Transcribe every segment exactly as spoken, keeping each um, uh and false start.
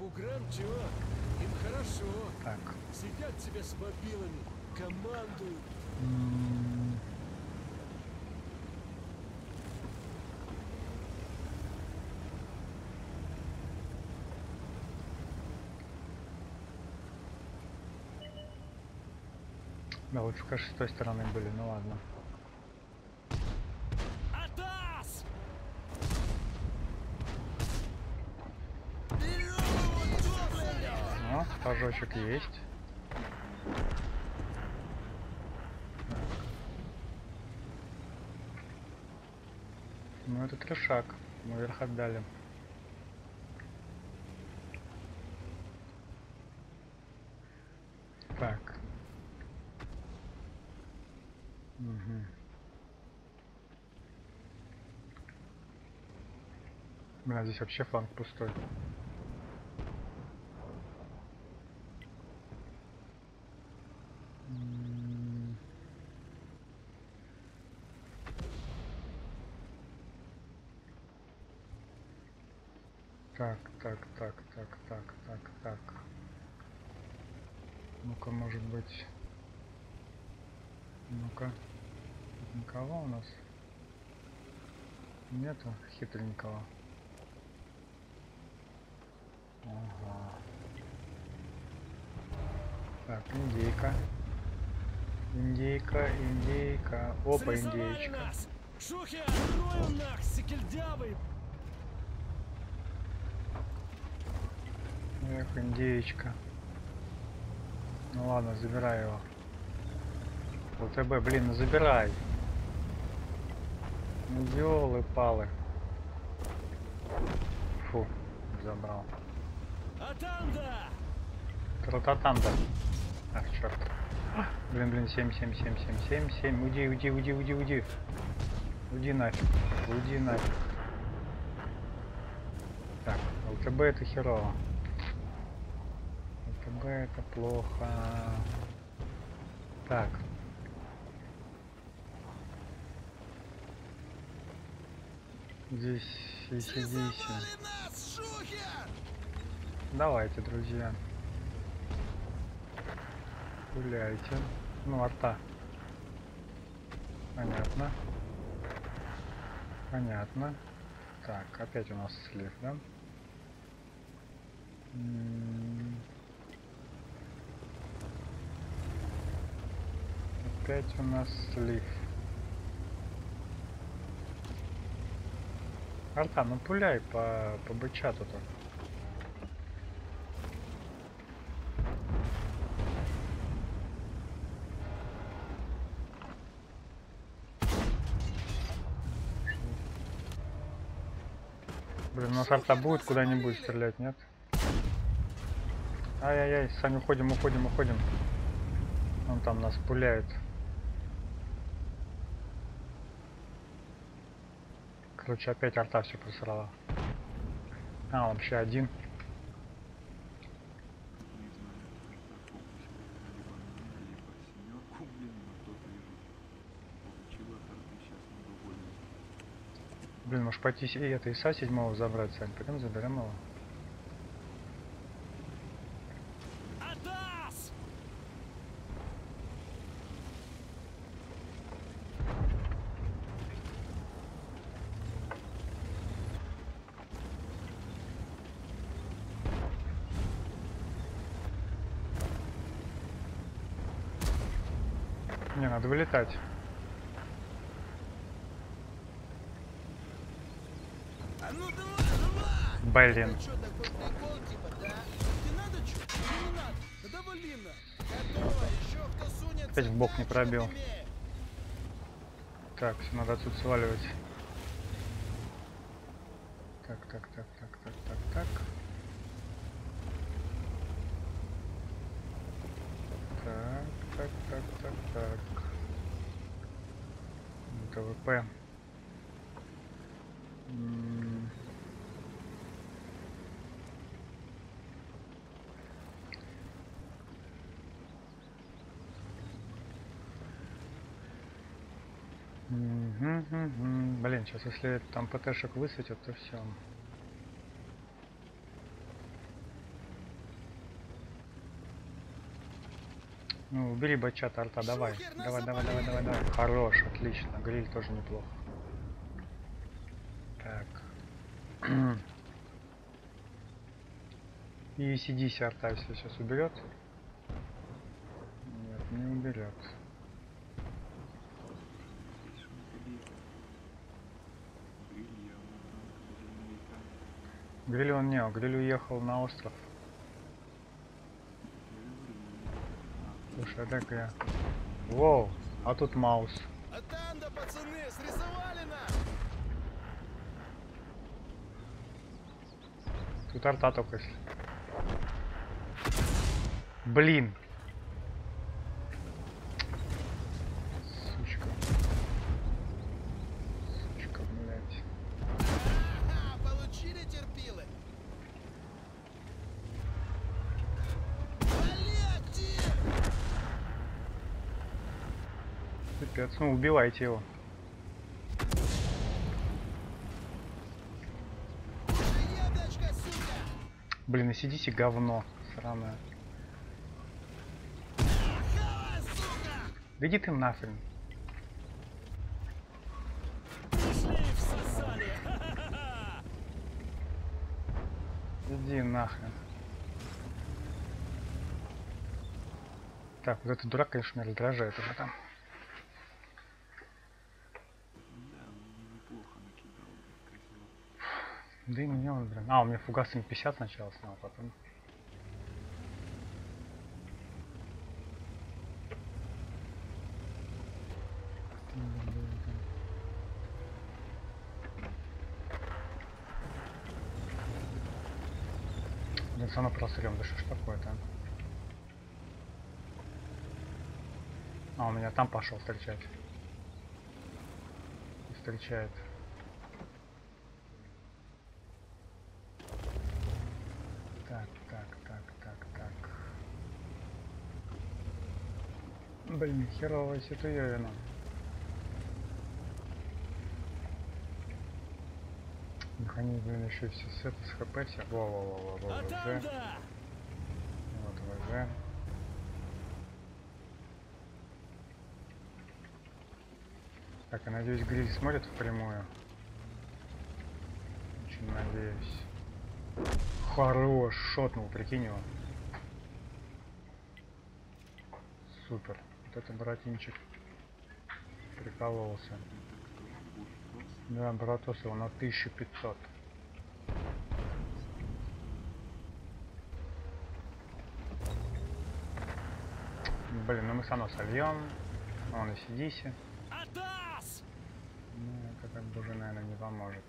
у Грэм чего? Им хорошо. Так. Сидят себе с мобилами, командуют. М-м-м. Да, лучше, конечно, с той стороны были, ну ладно. Атас! О, пожочек есть. Ну это трешак. Наверх отдали. Так. Угу. Бля, здесь вообще фланг пустой. М-м-м. Так, так, так, так, так, так, так. Ну-ка, может быть... Ну-ка. Никого у нас? Нету хитренького. Ага. Так, индейка. Индейка, индейка. Опа, Срисовали индейчка. нас! Шухи, откроем нах, секельдявый! Эх, индеечка. Ну ладно, забирай его. ЛТБ, блин, ну забирай. Ну ёлы-палы. Фу, забрал. Атанда! Трататанда. Ах, черт. Блин, блин, семь, семь, семь, семь, семь, семь. Уйди, уйди, уйди, уйди, уйди. Уйди нафиг. Уйди нафиг. Так, ЛТБ это херово. ЛТБ это плохо. Так. Здесь сидите. Давайте, друзья. Гуляйте. Ну, арта. Понятно. Понятно. Так, опять у нас слив, да? М-м-м. Опять у нас слив. Арта, ну пуляй по, по бычату-то. Блин, у нас арта будет куда-нибудь стрелять, нет? Ай-яй-яй, Сань, уходим, уходим, уходим. Он там нас пуляет. Короче, опять арта все просрала. А, он вообще один. Блин, может пойти и это ИСа седьмого забрать, Сань, пойдем заберем его. Атас! Не, надо вылетать. А ну давай, давай! Блин. Это что, такой прикол типа, да? Тебе надо что? Тебе не надо? Да довали на! Готово! Еще кто сунется, Опять в бок не так, пробил. чтоб имеет. Так, все, надо отсюда сваливать. Так, так, так, так, так, так, так. Так, так, так, так, так. ТВП. М-м. Мгм-гм-гм. Блин, сейчас если там ПТшек высветят, то все. Ну, убери бачата, арта, давай. Шухер, нас Давай, давай, давай, давай, запалили. давай. Хорош, отлично. Гриль тоже неплохо. Так. И сидись, арта, если сейчас уберет. Нет, не уберет. Гриль он не, Гриль уехал на остров. Слушай, а так я... Воу, а тут Маус. Атанда, пацаны, срисовали нас. Тут арта только если. Блин. Сучка. Сучка, блядь. Ага, получили терпилы. Вали актив. Пипец, ну убивайте его. Ебочка, сука. Блин, и сидите говно. Сраное. Хава, сука. Да иди ты нахрен. Пришли, всосали! Ха-ха-ха! Иди нахрен. Так, вот этот дурак, конечно, меня раздражает уже там. Да и мне он, блин. А, у меня фугас эм пятьдесят сначала снял, потом. Блин, все равно просрем, да что ж такое-то? А, у меня там пошел встречать. Встречает. Так, так, так, так, так. Блин, херовая ситуация. Механизм, блин, еще все с это с хп все. Во-во-во-во-во. Атанда! Вот ВЗ. Так, я надеюсь, Гриль смотрит впрямую. Очень надеюсь. Хорош, шотнул, прикинь его. Супер. Вот это братинчик прикололся. Да, братос его на тысячу пятьсот. Блин, ну мы все равно сольем. Он и сидиси. Атас! Ну, это как бы уже, наверное, не поможет.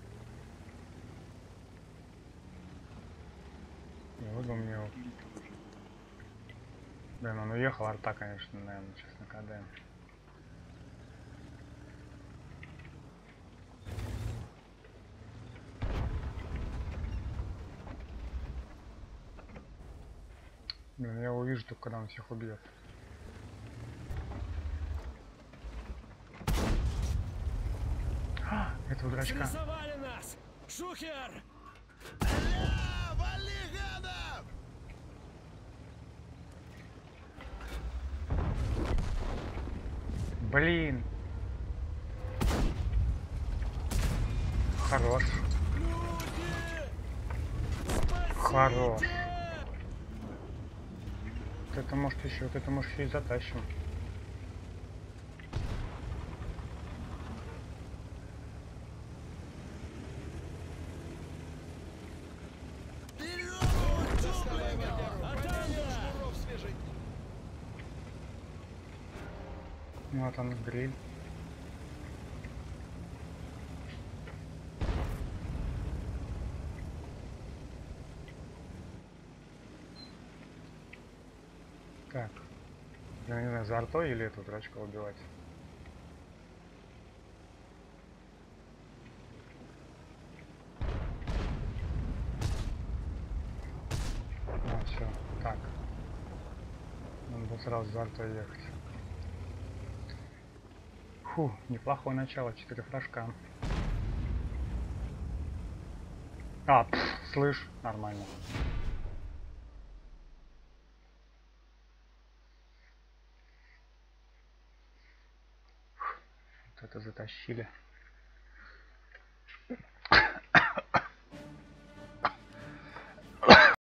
Я выдал мне его. Блин, он уехал, арта, конечно, наверное, сейчас на КД. Блин, я его вижу только когда он всех убьет. А, этого дурачка. Срисовали нас! Шухер! Аля, вали гадов. Блин. Хорош. Люди! Хорош. Спасите! Вот это может еще, вот это может еще и затащим. Вперед! Доставай водяру. Атанда! Шнуров свежий. Вот он, Гриль. Так. Я не знаю, за артой или эту дурачка убивать. А, все, так. Надо было сразу за артой ехать. Фу, неплохое начало, четыре флажка. А, пф, слышь, нормально. что-то затащили.